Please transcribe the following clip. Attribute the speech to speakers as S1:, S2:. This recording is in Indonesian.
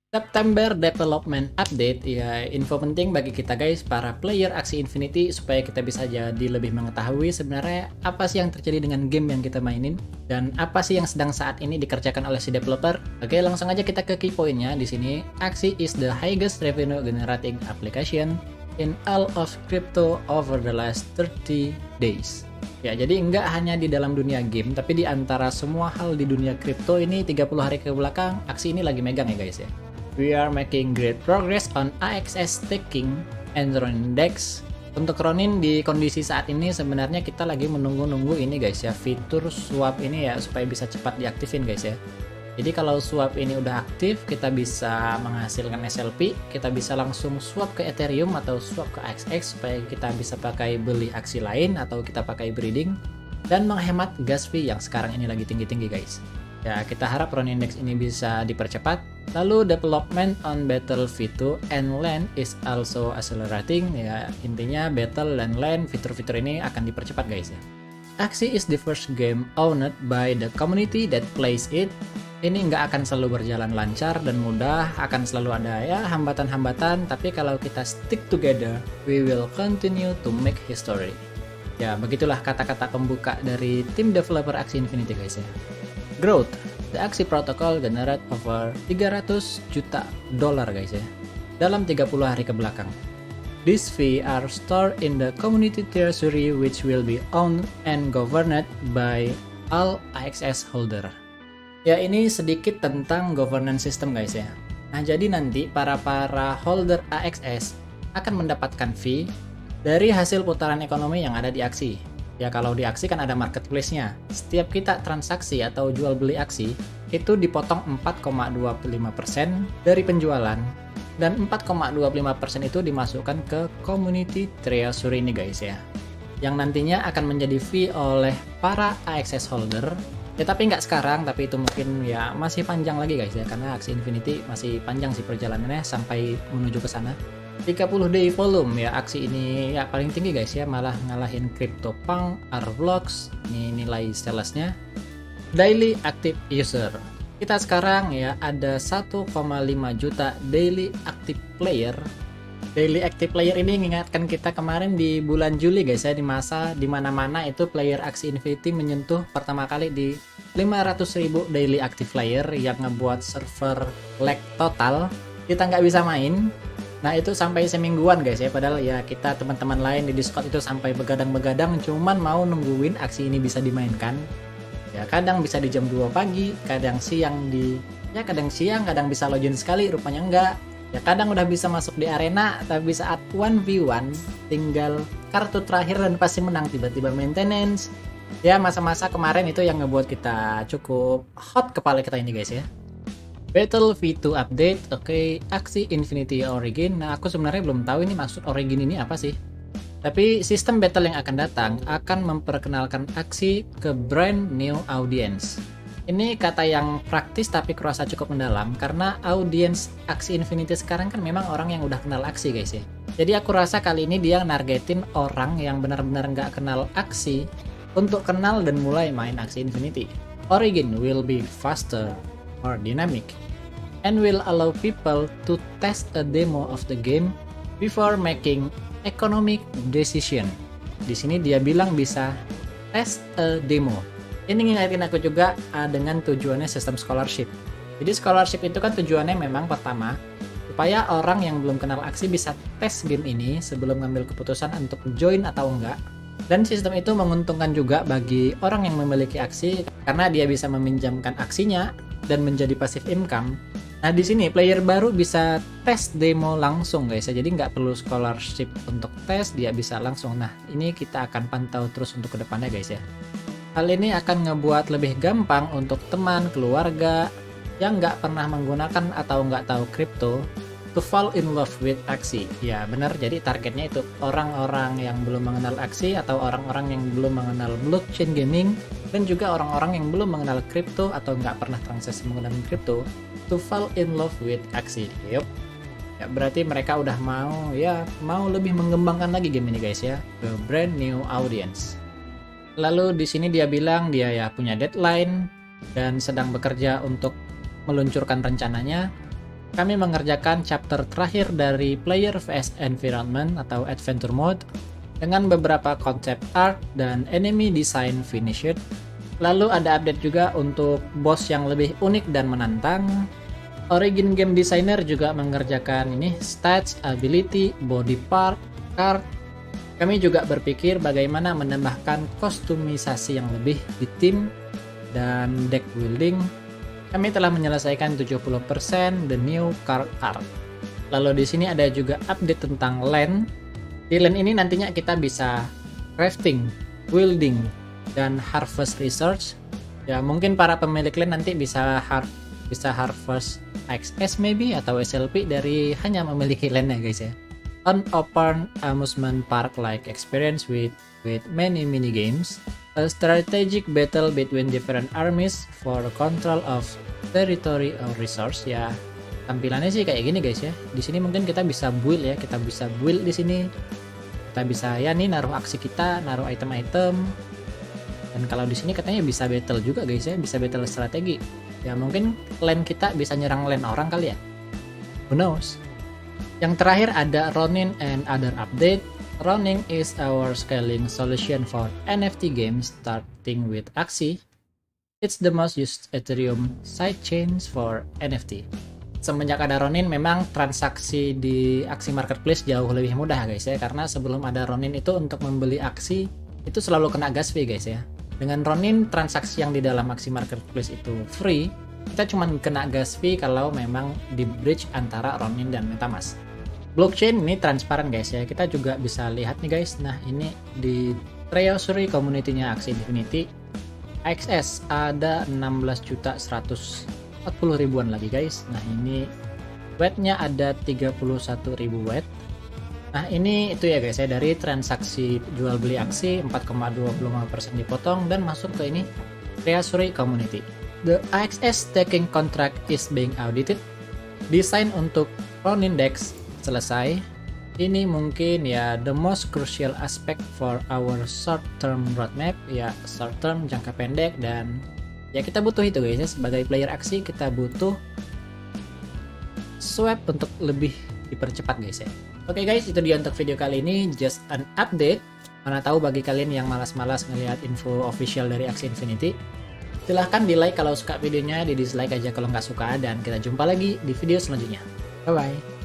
S1: September Development Update, ya info penting bagi kita guys, para player Axie Infinity, supaya kita bisa jadi lebih mengetahui sebenarnya apa sih yang terjadi dengan game yang kita mainin dan apa sih yang sedang saat ini dikerjakan oleh si developer. Oke, langsung aja kita ke key pointnya di sini. Axie is the highest revenue generating application in all of crypto over the last 30 days. Ya, jadi nggak hanya di dalam dunia game, tapi di antara semua hal di dunia kripto ini 30 hari ke belakang, Axie ini lagi megang ya guys ya. We are making great progress on AXS staking and Ronin DEX. Untuk Ronin di kondisi saat ini sebenarnya kita lagi menunggu-nunggu ini guys ya, fitur swap ini ya, supaya bisa cepat diaktifin guys ya. Jadi kalau swap ini udah aktif, kita bisa menghasilkan SLP, kita bisa langsung swap ke Ethereum atau swap ke AXS supaya kita bisa pakai beli aksi lain atau kita pakai breeding dan menghemat gas fee yang sekarang ini lagi tinggi-tinggi guys. Ya, kita harap Ronin DEX ini bisa dipercepat. Lalu development on Battle V2 and LAN is also accelerating. Ya, intinya Battle dan LAN fitur-fitur ini akan dipercepat guys ya. Axie is the first game owned by the community that plays it. Ini nggak akan selalu berjalan lancar dan mudah, akan selalu ada ya hambatan-hambatan, tapi kalau kita stick together, we will continue to make history. Ya, begitulah kata-kata pembuka dari tim developer Axie Infinity guys ya. Growth, the Axie protocol generate over 300 juta dolar guys ya, dalam 30 hari ke belakang. These fee are stored in the community treasury which will be owned and governed by all AXS holder. Ya, ini sedikit tentang governance system guys ya. Nah, jadi nanti para holder AXS akan mendapatkan fee dari hasil putaran ekonomi yang ada di Axie. Ya, kalau di Axie kan ada marketplace-nya. Setiap kita transaksi atau jual beli Axie, itu dipotong 4,25% dari penjualan. Dan 4,25% itu dimasukkan ke community treasury ini guys ya. Yang nantinya akan menjadi fee oleh para AXS holder. Ya, tapi nggak sekarang, tapi itu mungkin ya masih panjang lagi guys ya. Karena Axie Infinity masih panjang sih perjalanannya sampai menuju ke sana. 30 day volume ya, Axie ini ya paling tinggi guys ya, malah ngalahin CryptoPunk, Arblox, ini nilai salesnya. Daily active user, kita sekarang ya ada 1,5 juta daily active player. Daily active player ini mengingatkan kita kemarin di bulan Juli guys ya, di masa dimana-mana itu player Axie Infinity menyentuh pertama kali di 500.000 daily active player yang ngebuat server lag total, kita nggak bisa main. Nah, itu sampai semingguan guys ya, padahal ya kita teman-teman lain di Discord itu sampai begadang-begadang cuman mau nungguin Axie ini bisa dimainkan. Ya, kadang bisa di jam 2 pagi, kadang siang kadang siang, kadang bisa login sekali, rupanya enggak. Ya, kadang udah bisa masuk di arena, tapi saat 1v1 tinggal kartu terakhir dan pasti menang, tiba-tiba maintenance. Ya, masa-masa kemarin itu yang ngebuat kita cukup hot kepala kita ini guys ya. Battle V2 update, oke, Axie Infinity Origin. Nah, aku sebenarnya belum tahu ini maksud Origin ini apa sih. Tapi sistem battle yang akan datang akan memperkenalkan Axie ke brand new audience. Ini kata yang praktis tapi kurasa cukup mendalam karena audience Axie Infinity sekarang kan memang orang yang udah kenal Axie guys ya. Jadi aku rasa kali ini dia nargetin orang yang benar-benar nggak kenal Axie untuk kenal dan mulai main Axie Infinity. Origin will be faster or dynamic and will allow people to test a demo of the game before making economic decision. Di sini dia bilang bisa test a demo. Ini ngingetin aku juga dengan tujuannya sistem scholarship. Jadi scholarship itu kan tujuannya memang pertama supaya orang yang belum kenal Axie bisa tes game ini sebelum ngambil keputusan untuk join atau enggak. Dan sistem itu menguntungkan juga bagi orang yang memiliki Axie karena dia bisa meminjamkan aksinya dan menjadi passive income. Nah, di sini player baru bisa tes demo langsung guys ya. Jadi nggak perlu scholarship untuk tes, dia bisa langsung. Nah, ini kita akan pantau terus untuk kedepannya guys ya. Hal ini akan ngebuat lebih gampang untuk teman, keluarga yang nggak pernah menggunakan atau nggak tahu kripto to fall in love with Axie. Ya benar, jadi targetnya itu orang-orang yang belum mengenal Axie atau orang-orang yang belum mengenal blockchain gaming dan juga orang-orang yang belum mengenal kripto atau nggak pernah transaksi menggunakan kripto to fall in love with Axie. Yup. Ya, berarti mereka udah mau lebih mengembangkan lagi game ini guys ya, ke brand new audience. Lalu di sini dia bilang dia ya punya deadline dan sedang bekerja untuk meluncurkan rencananya. kami mengerjakan chapter terakhir dari Player vs Environment atau Adventure Mode dengan beberapa konsep art dan enemy design finished. Lalu ada update juga untuk boss yang lebih unik dan menantang. Origin Game Designer juga mengerjakan ini stats, ability, body part, card. Kami juga berpikir bagaimana menambahkan kostumisasi yang lebih di tim dan deck building. Kami telah menyelesaikan 70% the new card art. Lalu di sini ada juga update tentang land. Di land ini nantinya kita bisa crafting, building, dan harvest research. Ya mungkin para pemilik land nanti bisa harvest XS maybe atau SLP dari hanya memiliki land ya guys ya. An open amusement park like experience with many mini games. A strategic battle between different armies for control of territory or resource. Ya tampilannya sih kayak gini guys ya. Di sini mungkin kita bisa build ya, kita bisa build di sini. Kita bisa ya nih naruh aksi kita, naruh item-item. Dan kalau di sini katanya bisa battle juga guys ya, bisa battle strategi. Ya mungkin lane kita bisa nyerang lane orang kali ya. Who knows? Yang terakhir ada Ronin and other update. Ronin is our scaling solution for NFT games starting with Axie. It's the most used Ethereum sidechains for NFT. Semenjak ada Ronin memang transaksi di Axie Marketplace jauh lebih mudah guys ya, karena sebelum ada Ronin itu untuk membeli Axie itu selalu kena gas fee guys ya. Dengan Ronin, transaksi yang di dalam Axie Marketplace itu free. Kita cuma kena gas fee kalau memang di bridge antara Ronin dan MetaMask. Blockchain ini transparan guys ya. Kita juga bisa lihat nih guys. Nah ini di Treasury community-nya Axie Infinity XS ada 16.140.000 lagi guys. Nah ini weight-nya ada 31.000 weight. Nah ini itu ya guys ya, dari transaksi jual beli aksi 4,25% dipotong dan masuk ke ini Treasury Community. The AXS staking contract is being audited. Desain untuk Ronin Dex selesai. Ini mungkin ya the most crucial aspect for our short term roadmap, ya short term jangka pendek, dan ya kita butuh itu guys ya, sebagai player aksi kita butuh swap untuk lebih dipercepat guys ya. Oke guys, itu dia untuk video kali ini, just an update. Mana tahu bagi kalian yang malas-malas ngelihat info official dari Axie Infinity, silahkan di like kalau suka videonya, di dislike aja kalau nggak suka, dan kita jumpa lagi di video selanjutnya. Bye bye.